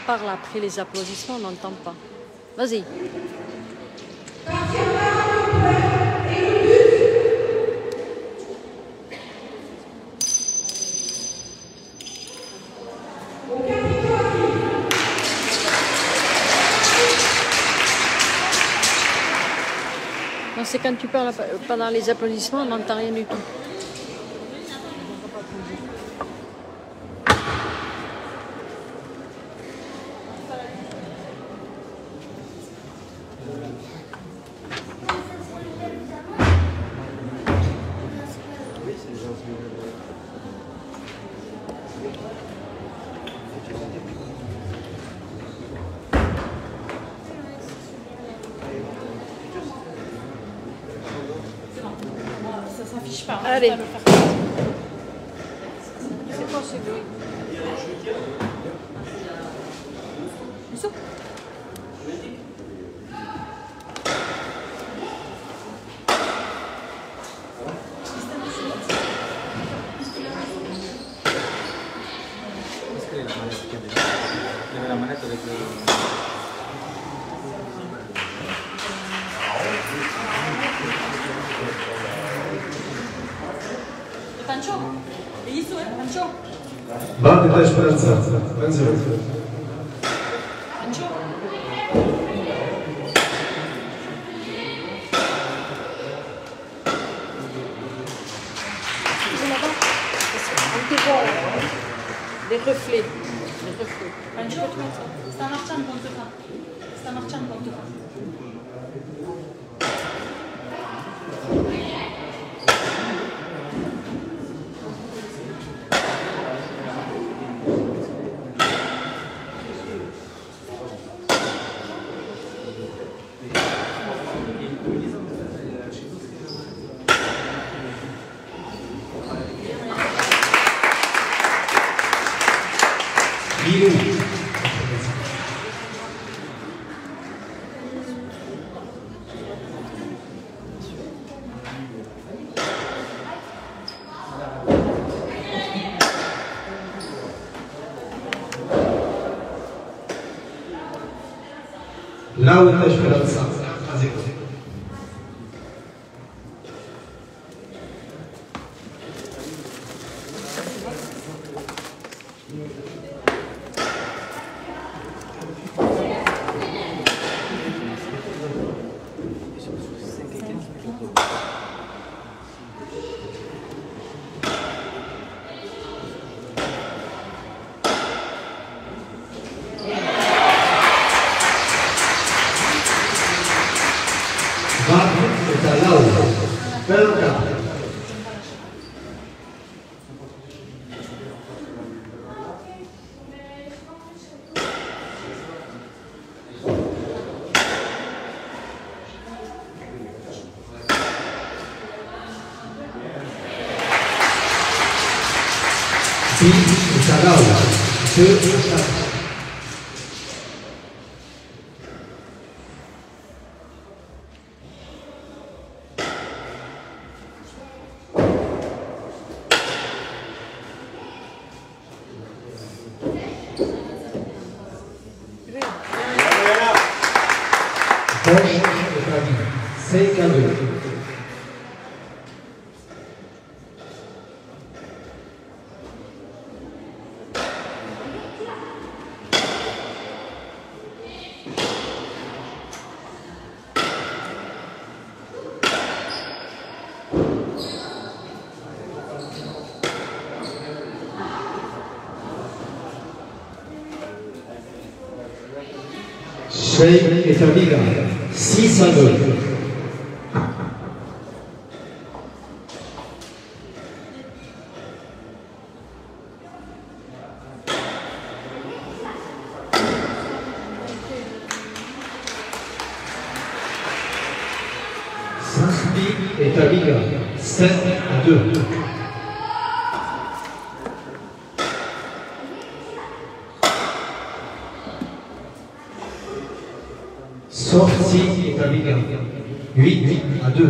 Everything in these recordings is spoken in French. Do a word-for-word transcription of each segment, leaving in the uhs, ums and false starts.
parle après les applaudissements, on n'entend pas. Vas-y. Non, c'est quand tu parles pendant les applaudissements, on n'entend rien du tout. Allez. C'est quoi ce bruit? Isso? La manetta del Pancho, é isso, é? Pancho? Bate da esperança. Pancho. Pancho? On peut voir des reflets. Des reflets. Pancho, sta marciando quanto fa? Sta marciando quanto fa? Lauda esperanza. seis a dois. Sheikh et Amiga, six à deux. Saint-Louis et Amiga, sept à deux. Sortie et Amiga, huit à deux.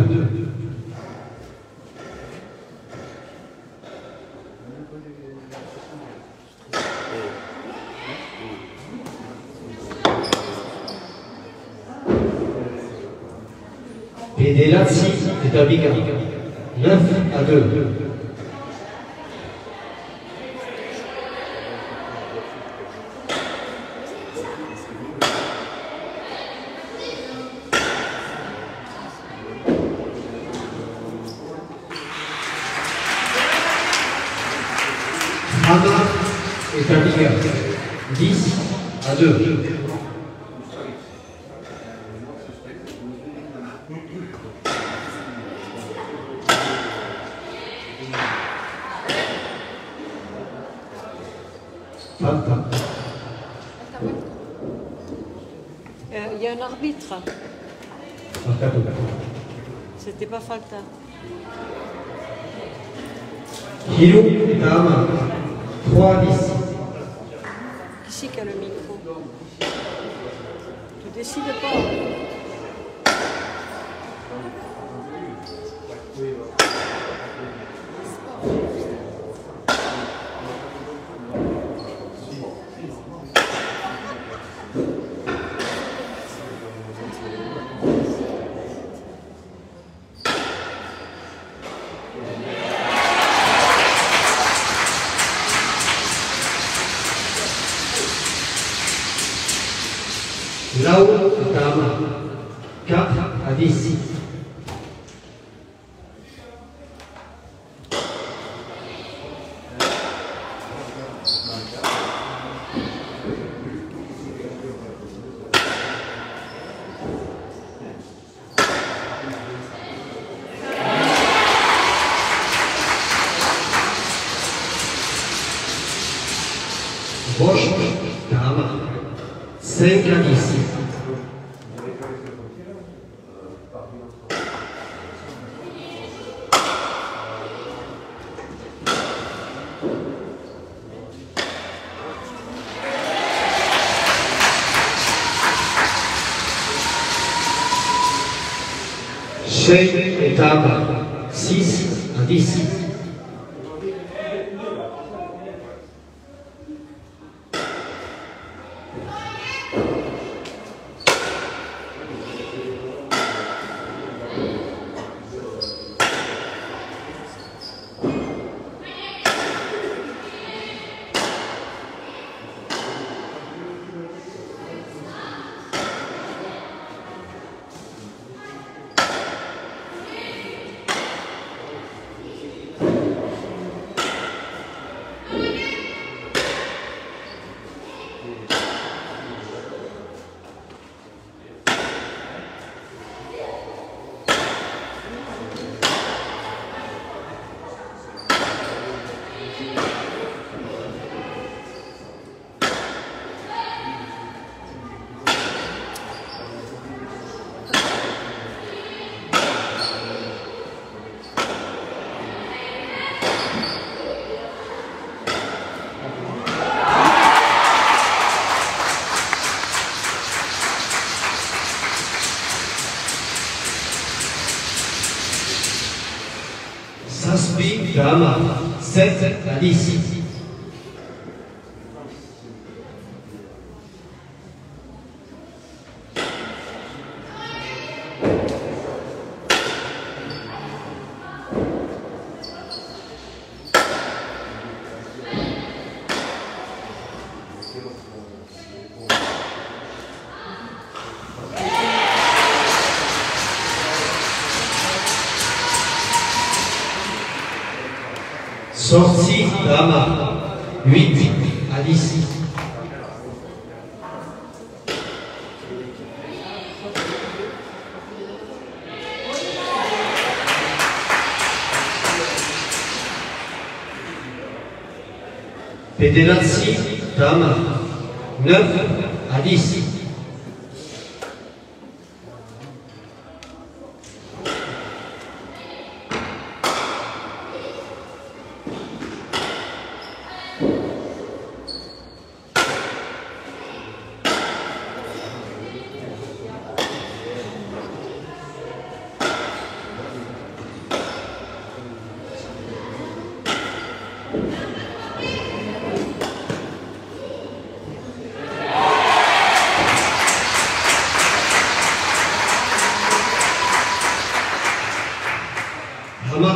Pedellazzi et Tarbica, neuf à deux. Hana et Tarbica, dix à deux. Il y a un arbitre. C'était pas Falta. Hiro et Tama, trois à dix. Qui c'est qui a le micro? Tu décides pas. Lau et Tama, quatre à dix. Bosch, Tama, cinq à dix. Sheikh et Tama, six à dix. Sasbi Dama, sept à dix. Sortie Dama, huit à dix. Pedellazzi Dama, neuf à dix.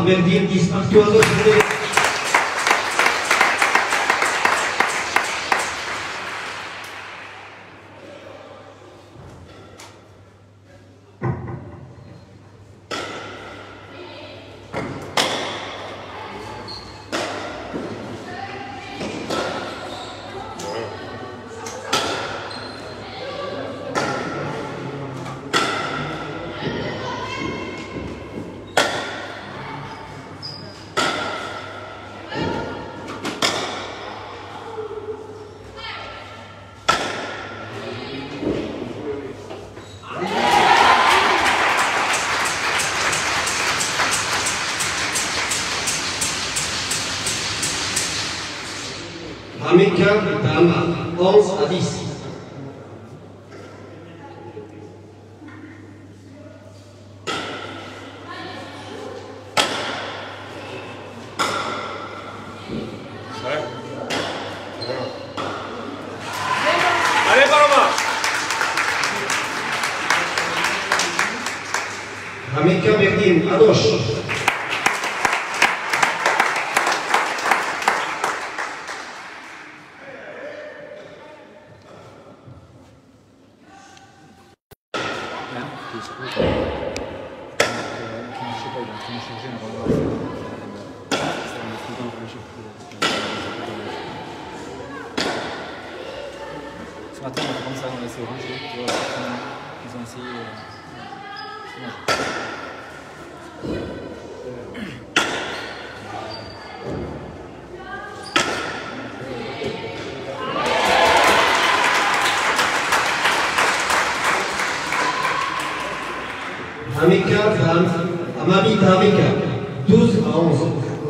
Noir, Verdine, dix partout à d'autres. Hamika Dama, onze à dix. Allez, Paloma! Hamika Verdine, à gauche. Ce matin, on a commencé à laisser orange, tu vois, ils ont essayé. Euh... Hamika Dam, Amami Hamika, douze à onze.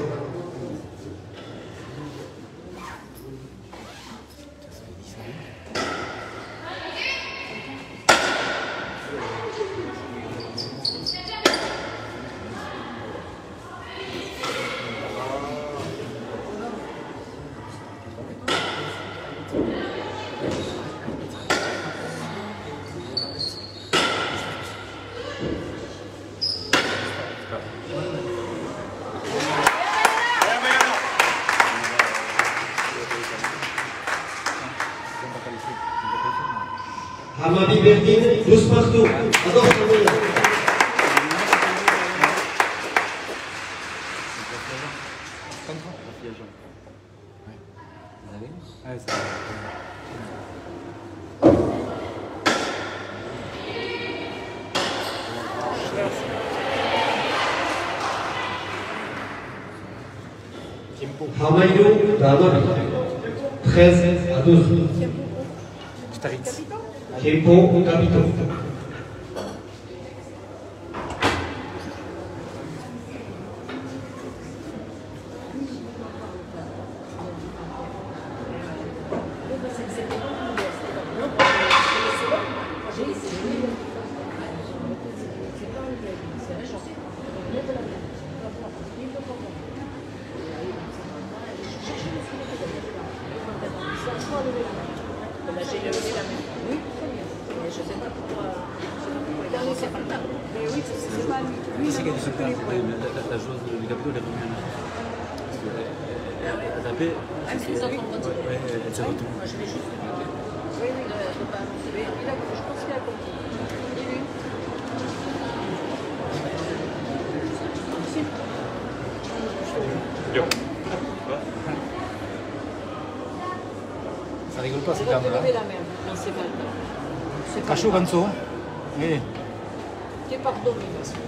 Hamami Verdine, douze partout. Adore ce Hamaïdou Damabi, treize à douze. Tempo Capito. C'est qu'elle est la joueuse du Capito, elle est revenue. Elle a tapé. Ah, mais les autres ont continué. Ouais, elle s'est retournée. Moi, je l'ai juste. Oui, oui, de, de pas avancer. Mais il a, je pense qu'il a compris. Il est Yo. Ça rigole pas, C'est ces vrai de termes-là. lever la main. Non, c'est mal. C'est pas Cachot, mal. Ganso. Oui. Tu es pardonné.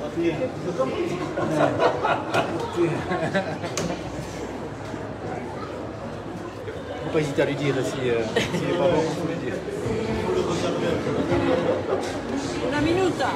Faut pas hésiter à lui dire si euh, s'il n'est pas bon, il faut lui dire. Una minuta.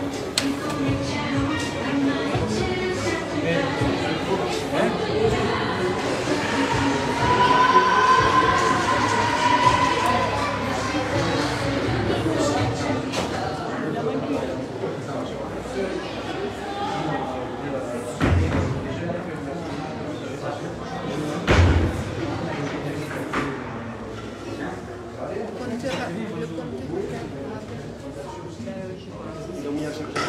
le compteur.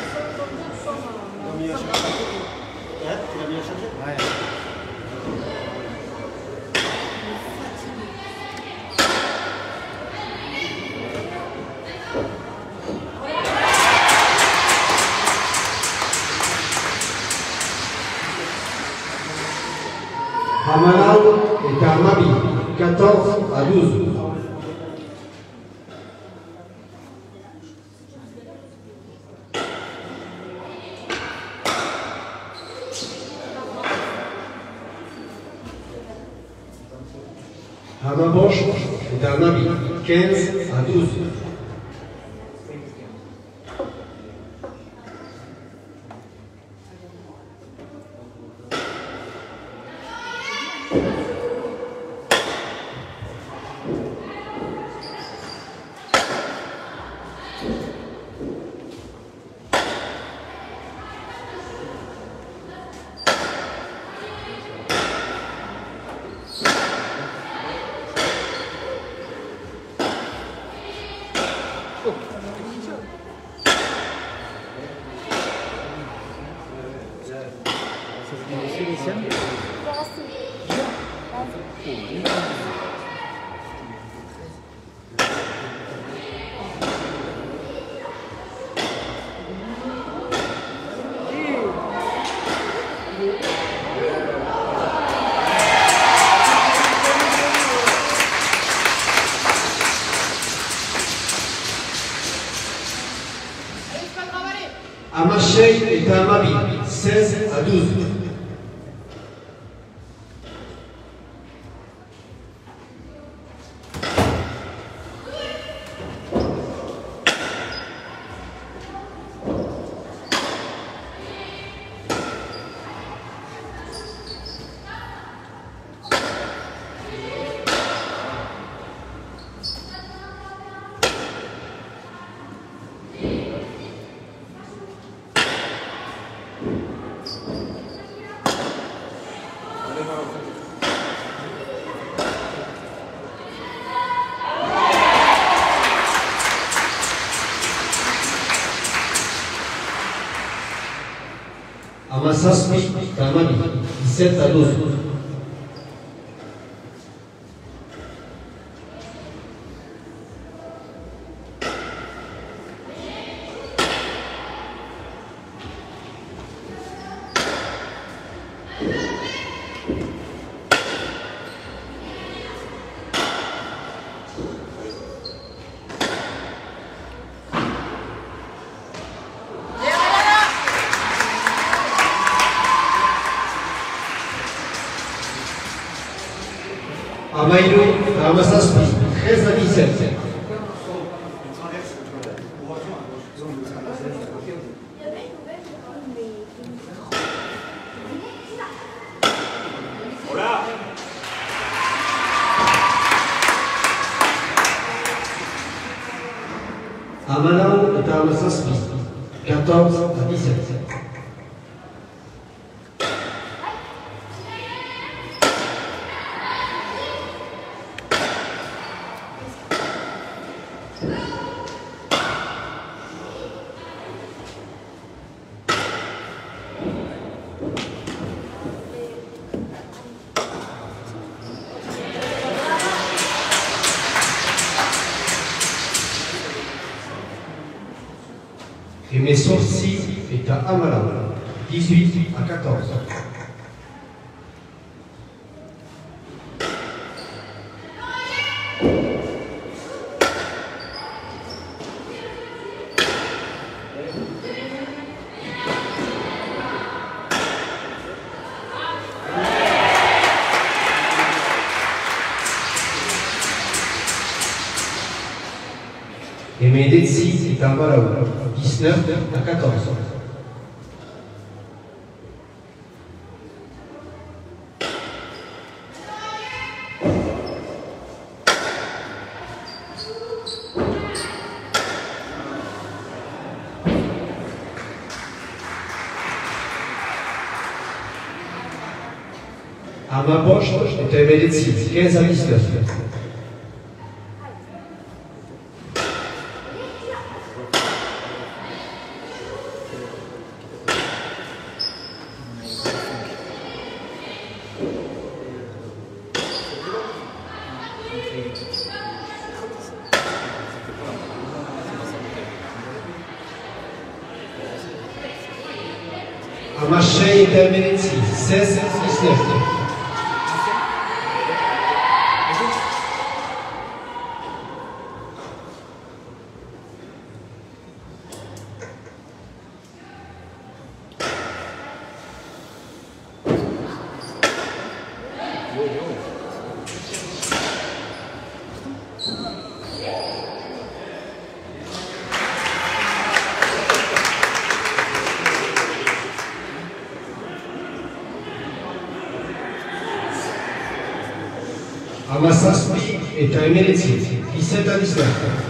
Amaral et Karmabi, quatorze à douze. Amabosh et Karmabi, quinze à douze. Amachei et Amabi, seize à douze. Amasasmi, Karmabi, dix-sept à douze. Amaïlo, Amasasmi, treize à dix-sept. Amanao et Amasasmi, quatorze à dix-sept. Et mes sourcils est à Amala, dix-huit à quatorze. Et mes Detsi est à Malaou, dix-neuf à quatorze. À ma poche est à mes Detsi, quinze à dix-neuf. Amachei et Termenetsi, seize à dix-neuf. Amasaspi est à Emeleci, dix-sept à dix-neuf.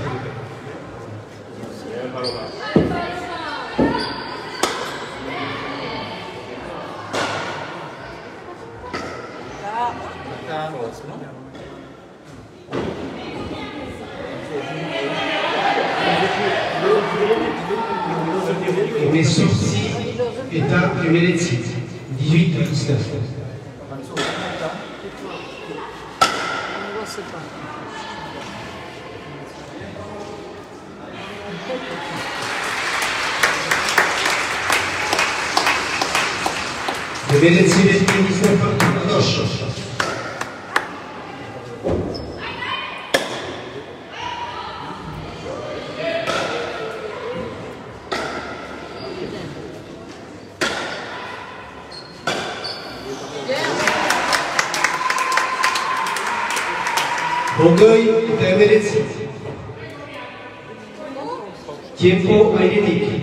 Et mes sourcils est à Emeleci, dix-huit à dix-neuf. Emeleci est dix-neuf à gauche. Orgueil est à Emeleci. Tiempo Airetic.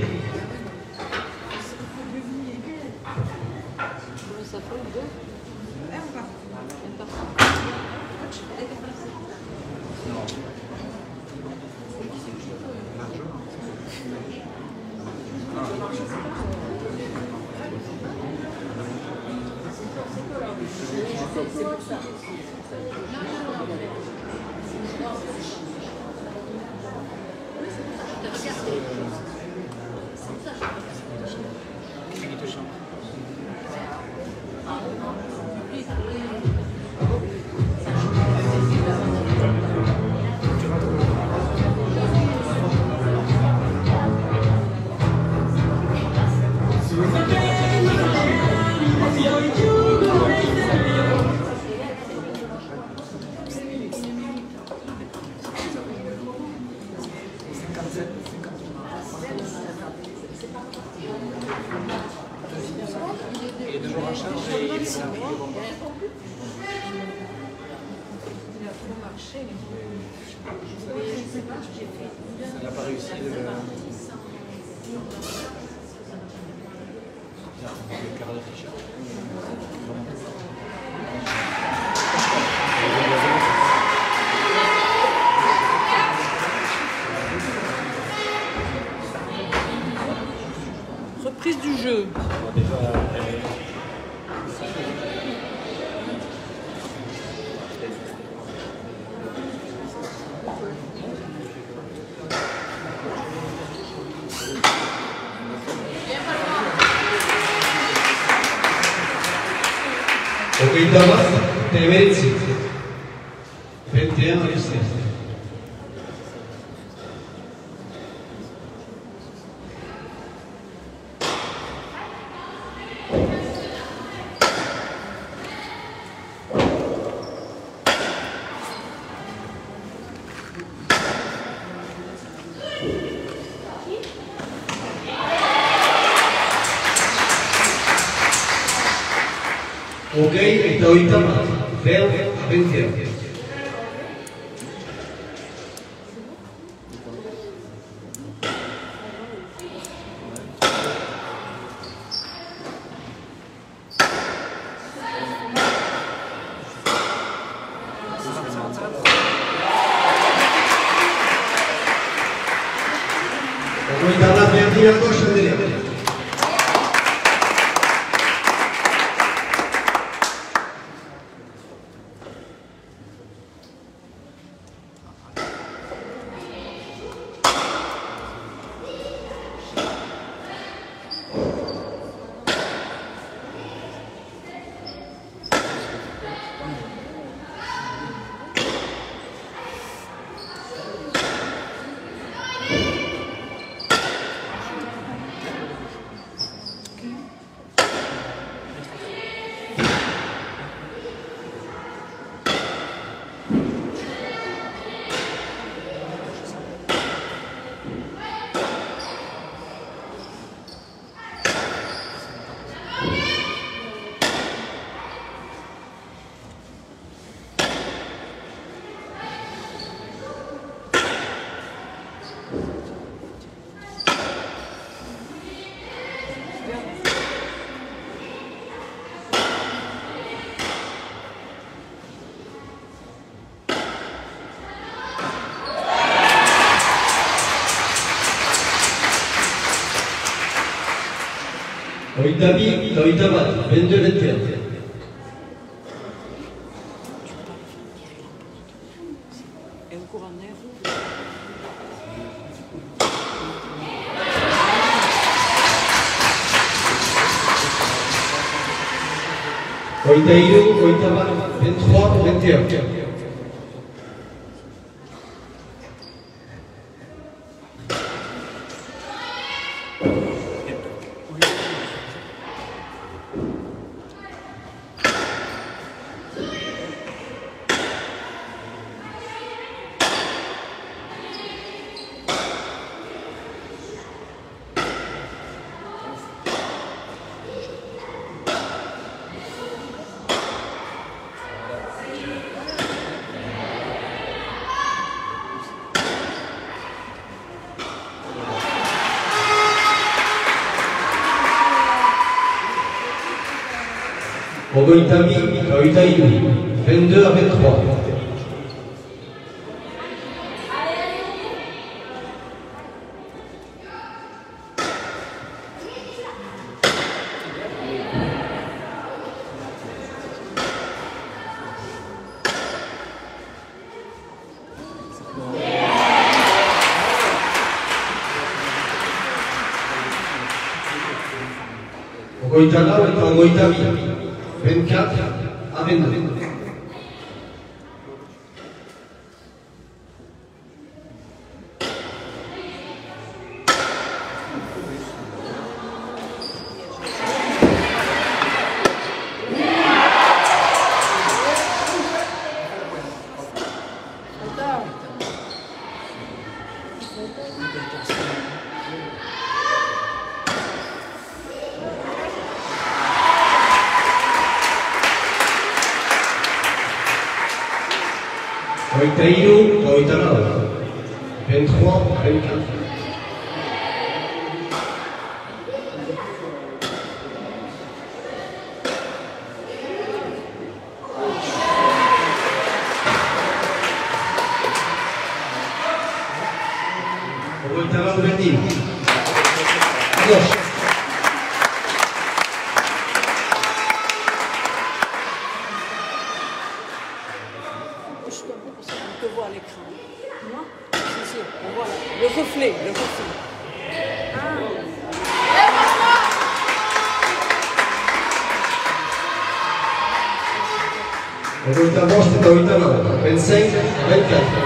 Il n'a pas réussi de... le quart de t-shirt. Reprise du jeu. Orgueil d'Amas est à Emeleci. vingt et un à dix-neuf. Orgueil est à Oitama, vingt à vingt et un. Oitama perdu à gauche à derrière. Toitabi, Toitabat, vingt-deux vingt et un. Et au courant d'air. Toitaïro, Toitabat, vingt-trois vingt et un. Ogoitabi, Toitaïro, vingt-deux à vingt-trois. Ogoitala, Ogoitabi, vingt-quatre à vingt-deux. Toitaïro, Toitala, vingt-trois vingt-quatre. Toitala, vingt. À gauche. Bouge-toi un peu parce qu'on te voit à l'écran. Moi Si, si, on voit là. Le reflet, le reflet. Ogoitala, c'est Toitala, vingt-cinq à vingt-quatre.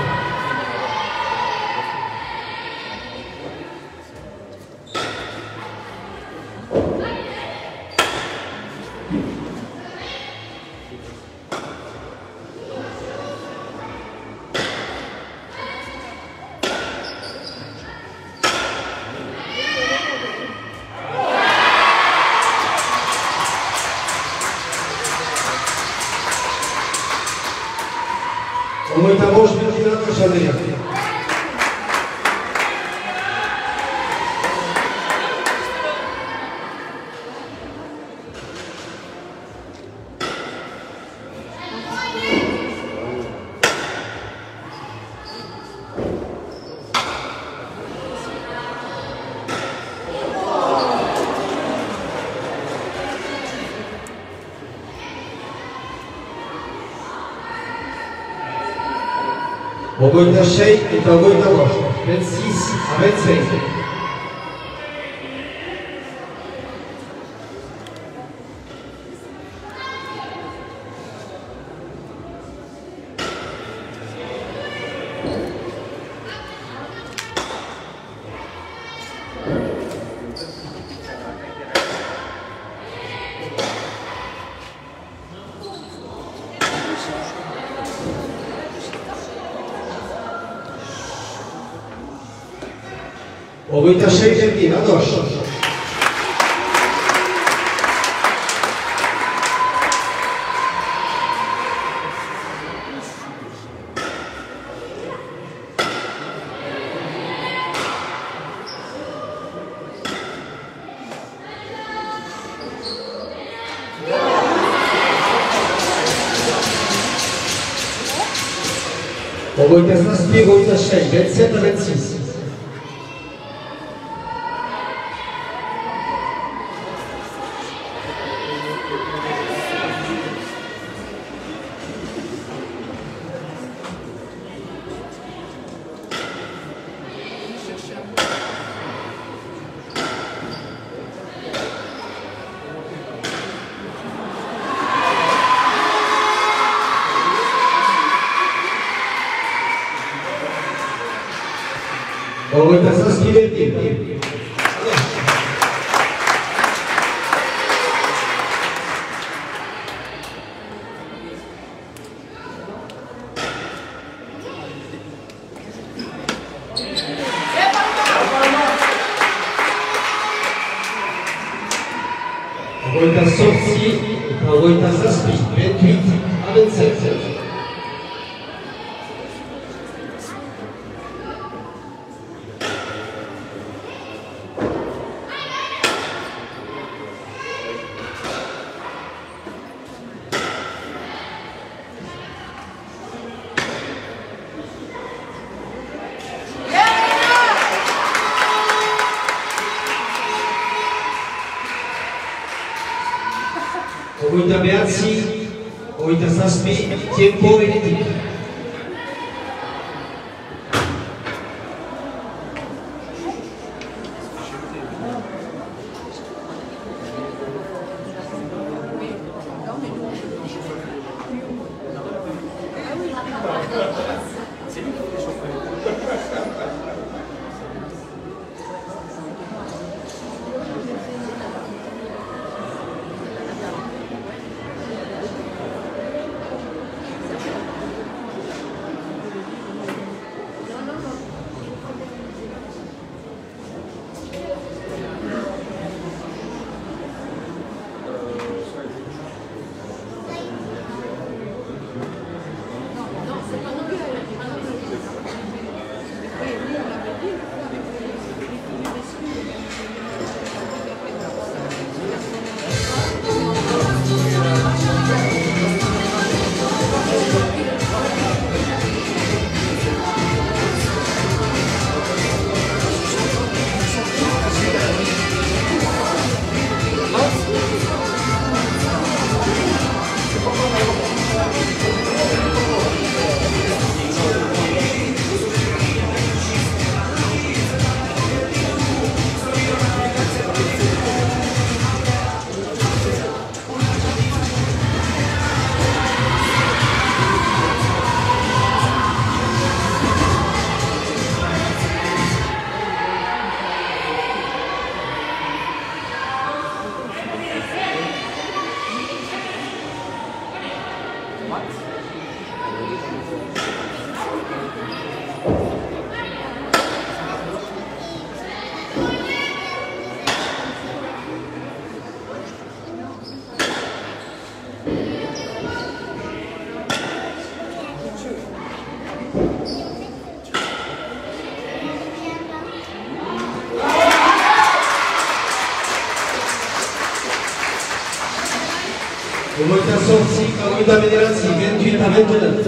Ogoitala, vingt-neuf Chandelier. Ogoita Sheikh et Ogoita Roche, vingt-six à vingt-cinq. Ogoita Sheikh Erkin, à gauche. Ogoita Saspi, Ogoita Sheikh, vingt-sept à vingt-six. Ogoita zazpi berdin. Ogoita zortzi eta ogoita zazpi, vingt-huit à vingt-sept. Ogoita behatzi, ogoita zazpi, tiempo benetik. Ogoita zortzi, ogoita bederatzi, vingt-huit à vingt-neuf.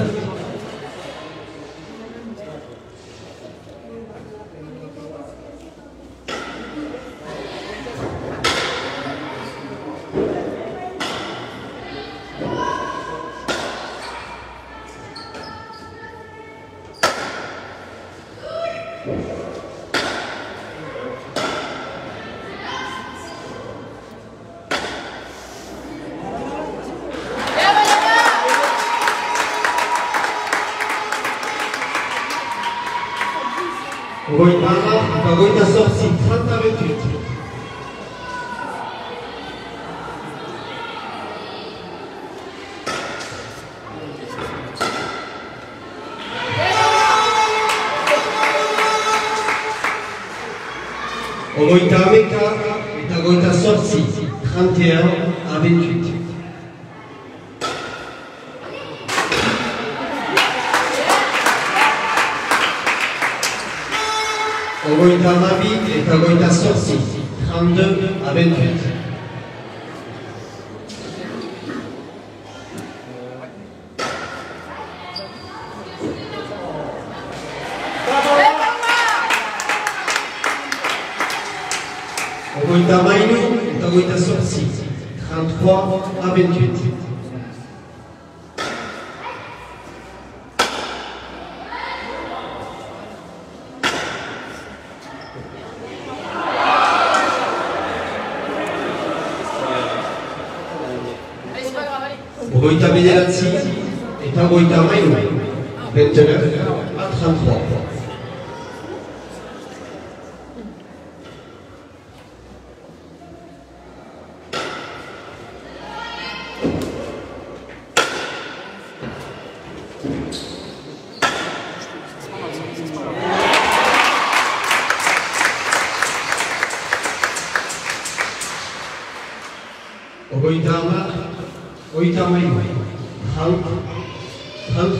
Ogoita hamar eta ogoita zortzi, trente à vingt-huit. Ogoita hameka eta ogoita zortzi, trente et un à vingt-huit. Ogoita hamabi eta ogoita zortzi, trente-deux à vingt-huit. Ogoita hamairu eta ogoita zortzi, trente-trois à vingt-huit. Ogoita bederatzi eta ogoita hamairu, vingt-neuf à trente-trois. Ogoitama, Oitama, Hunt, Hunt.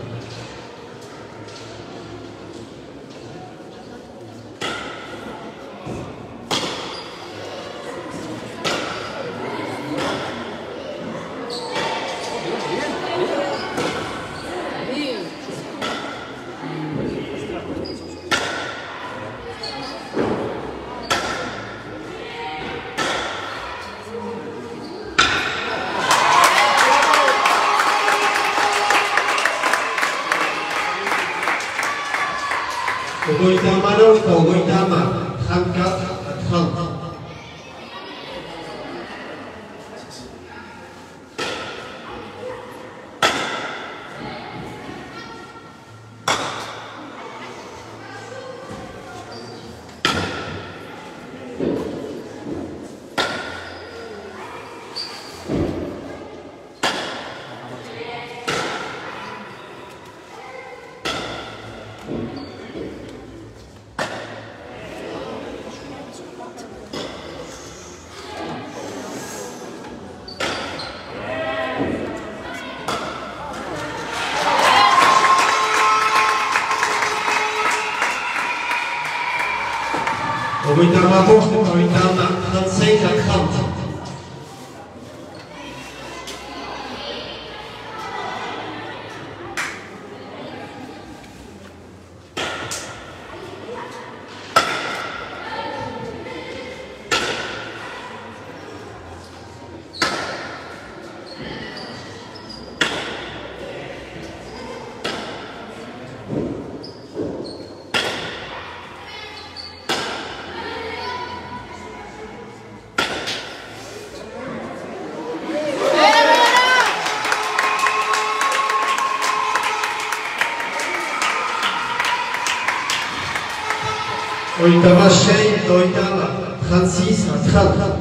Ogoitama no, Ogoitama, trente-quatre à trente. Ogoitama gauche, Ogoitama trente-cinq à trente. Oitama Shane, Oitama, trente-six à trente.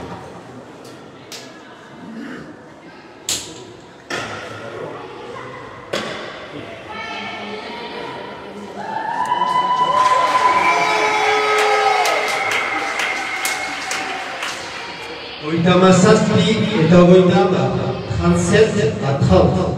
Oitama Sastri est à Oitama, trente-sept à trente.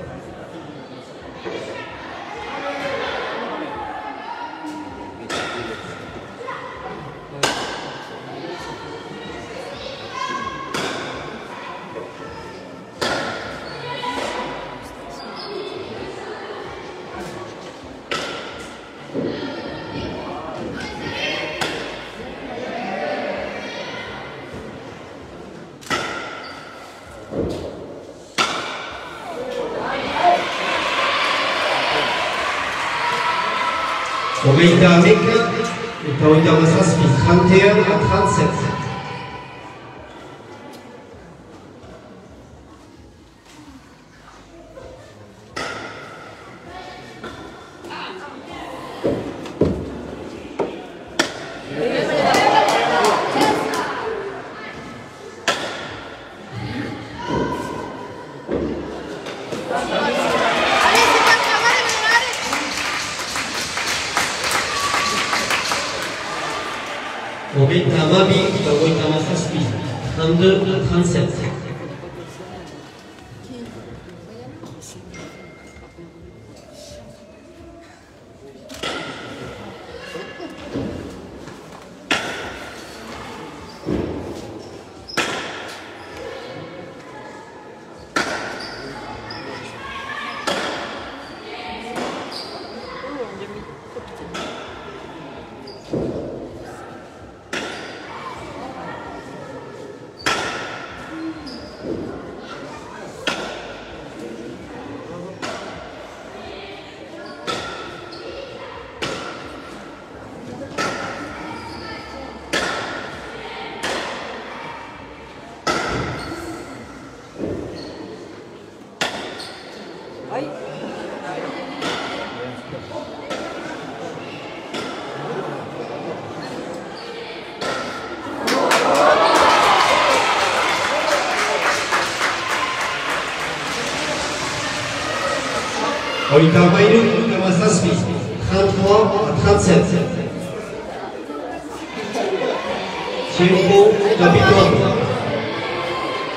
Ogoitama Meka est à Oitama Sastri, trente et un à trente-sept. Ogoitama Bi, Ogoitama Sastri, trente-deux à trente-sept. Aïe. Oitama Iru, Oitama Sastri, trente-trois à trente-sept. Tiempo capitolo.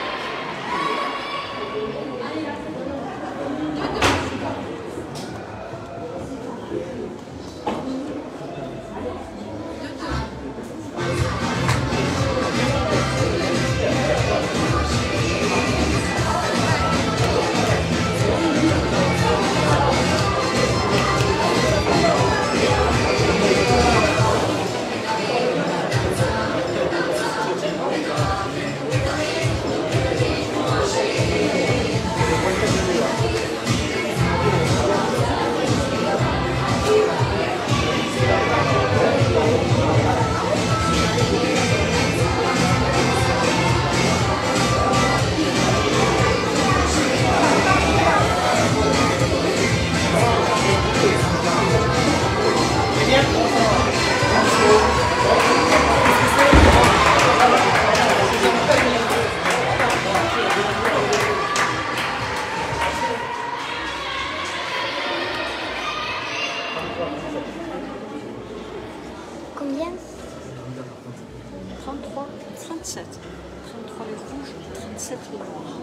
combien? trente-trois, trente-sept. trente-trois les rouges, trente-sept les noirs.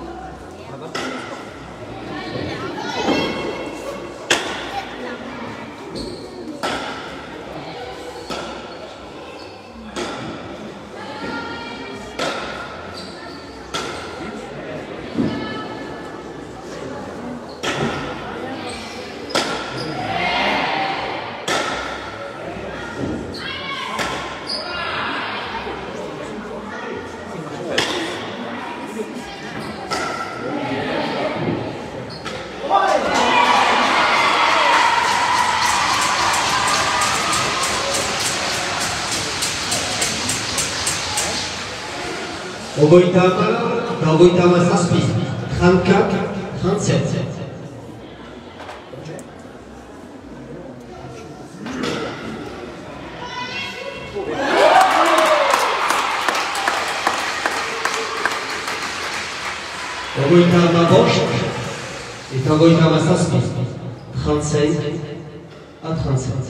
Ogoitama, Ogoitama Saspi, trente-quatre, trente-sept. Ogoitama Bosch et Ogoitama Saspi, trente-cinq à trente-sept.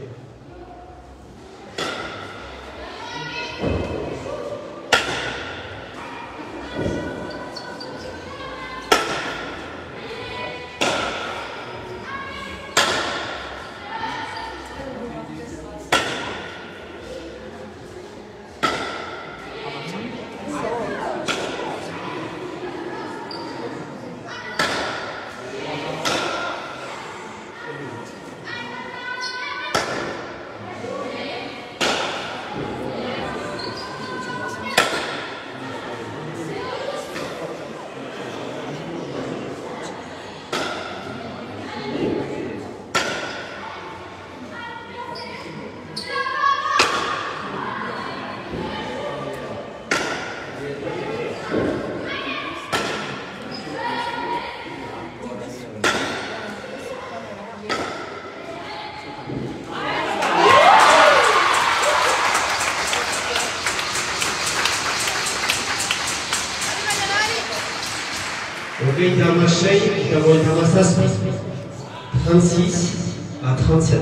Ogoitama Shei et Ogoitama Saspi, trente-six à trente-sept.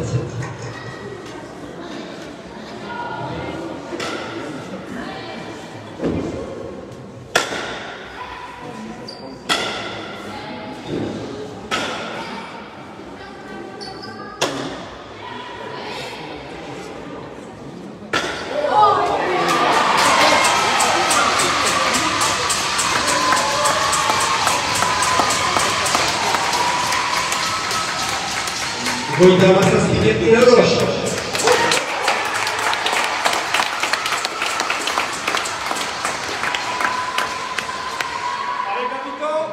Ogoitama Saspi et la gauche. Allez, capitaine.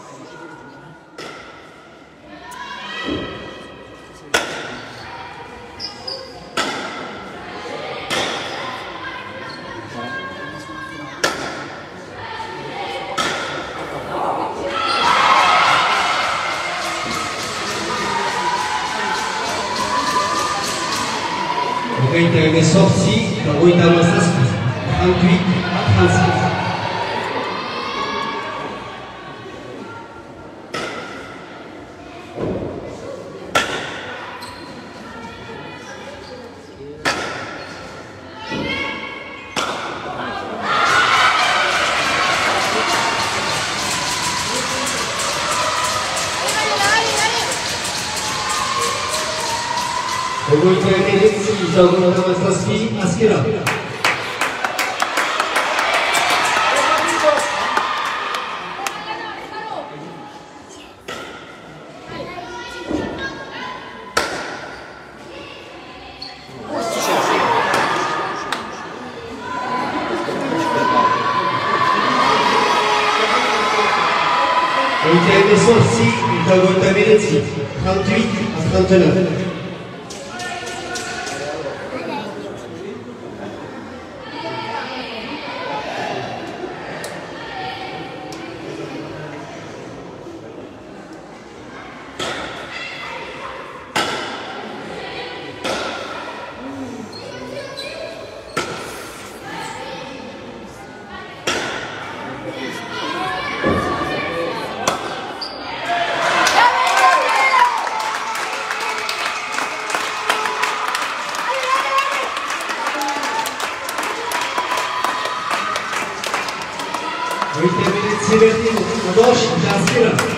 Ogoitama est sorti, Ogoitama Saspi, trente-huit à trente-six. Ogoitama Eletsi, Ogoitama Saspi, Askera. Ogoitama est sorti, Ogoitama Eletsi, trente-huit à trente-neuf. Inter Venezia Bertino, Modoci, Giaspera.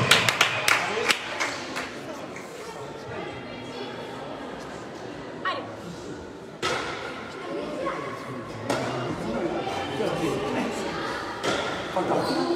Fantastico.